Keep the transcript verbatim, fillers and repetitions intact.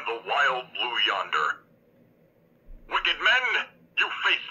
the wild blue yonder. Wicked men, you face